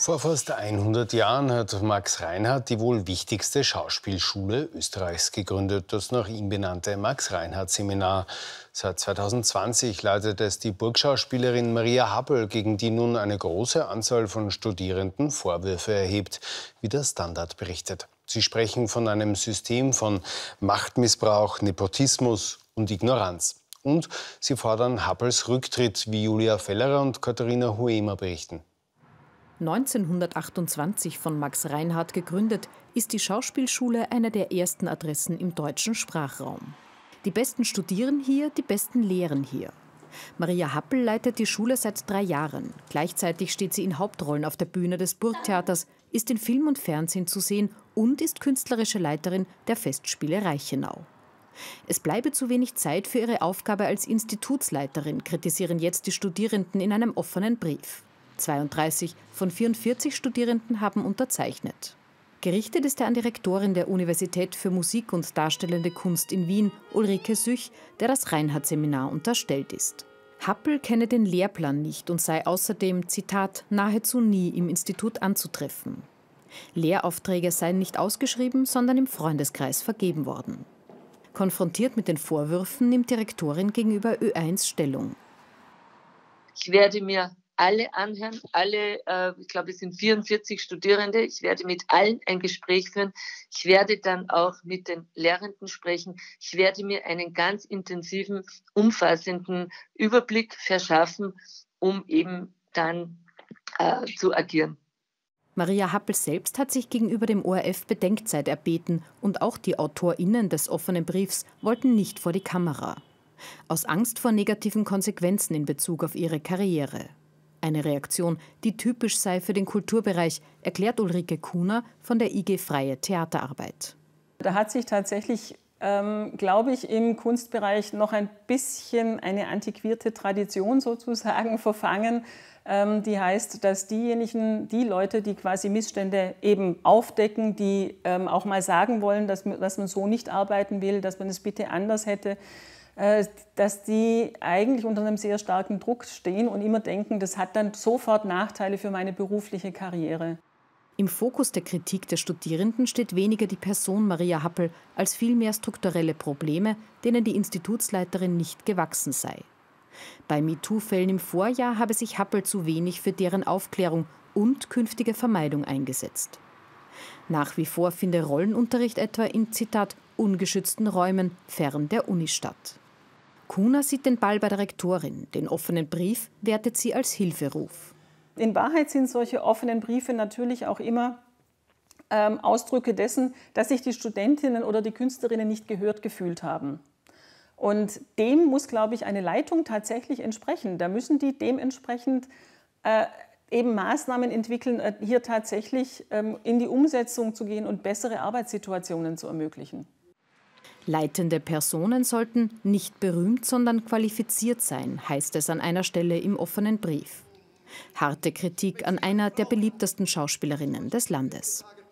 Vor fast 100 Jahren hat Max Reinhardt die wohl wichtigste Schauspielschule Österreichs gegründet, das nach ihm benannte Max-Reinhardt-Seminar. Seit 2020 leitet es die Burgschauspielerin Maria Happel, gegen die nun eine große Anzahl von Studierenden Vorwürfe erhebt, wie der Standard berichtet. Sie sprechen von einem System von Machtmissbrauch, Nepotismus und Ignoranz. Und sie fordern Happels Rücktritt, wie Julia Fellerer und Katharina Huemer berichten. 1928 von Max Reinhardt gegründet, ist die Schauspielschule eine der ersten Adressen im deutschen Sprachraum. Die Besten studieren hier, die Besten lehren hier. Maria Happel leitet die Schule seit 3 Jahren. Gleichzeitig steht sie in Hauptrollen auf der Bühne des Burgtheaters, ist in Film und Fernsehen zu sehen und ist künstlerische Leiterin der Festspiele Reichenau. Es bleibe zu wenig Zeit für ihre Aufgabe als Institutsleiterin, kritisieren jetzt die Studierenden in einem offenen Brief. 32 von 44 Studierenden haben unterzeichnet. Gerichtet ist er an die Rektorin der Universität für Musik und Darstellende Kunst in Wien, Ulrike Süch, der das Reinhardt-Seminar unterstellt ist. Happel kenne den Lehrplan nicht und sei außerdem, Zitat, nahezu nie im Institut anzutreffen. Lehraufträge seien nicht ausgeschrieben, sondern im Freundeskreis vergeben worden. Konfrontiert mit den Vorwürfen nimmt die Rektorin gegenüber Ö1 Stellung. Ich werde mir alle anhören, ich glaube, es sind 44 Studierende. Ich werde mit allen ein Gespräch führen. Ich werde dann auch mit den Lehrenden sprechen. Ich werde mir einen ganz intensiven, umfassenden Überblick verschaffen, um eben dann zu agieren. Maria Happel selbst hat sich gegenüber dem ORF Bedenkzeit erbeten und auch die AutorInnen des offenen Briefs wollten nicht vor die Kamera. Aus Angst vor negativen Konsequenzen in Bezug auf ihre Karriere. Eine Reaktion, die typisch sei für den Kulturbereich, erklärt Ulrike Kuhner von der IG Freie Theaterarbeit. Da hat sich tatsächlich, glaube ich, im Kunstbereich noch ein bisschen eine antiquierte Tradition sozusagen verfangen. Die heißt, dass die Leute, die quasi Missstände eben aufdecken, die auch mal sagen wollen, dass man so nicht arbeiten will, dass man es bitte anders hätte, dass die eigentlich unter einem sehr starken Druck stehen und immer denken, das hat dann sofort Nachteile für meine berufliche Karriere. Im Fokus der Kritik der Studierenden steht weniger die Person Maria Happel als vielmehr strukturelle Probleme, denen die Institutsleiterin nicht gewachsen sei. Bei MeToo-Fällen im Vorjahr habe sich Happel zu wenig für deren Aufklärung und künftige Vermeidung eingesetzt. Nach wie vor finde Rollenunterricht etwa in, Zitat, ungeschützten Räumen fern der Uni statt. Kuhner sieht den Ball bei der Rektorin. Den offenen Brief wertet sie als Hilferuf. In Wahrheit sind solche offenen Briefe natürlich auch immer Ausdrücke dessen, dass sich die Studentinnen oder die Künstlerinnen nicht gehört gefühlt haben. Und dem muss, glaube ich, eine Leitung tatsächlich entsprechen. Da müssen die dementsprechend eben Maßnahmen entwickeln, hier tatsächlich in die Umsetzung zu gehen und bessere Arbeitssituationen zu ermöglichen. Leitende Personen sollten nicht berühmt, sondern qualifiziert sein, heißt es an einer Stelle im offenen Brief. Harte Kritik an einer der beliebtesten Schauspielerinnen des Landes.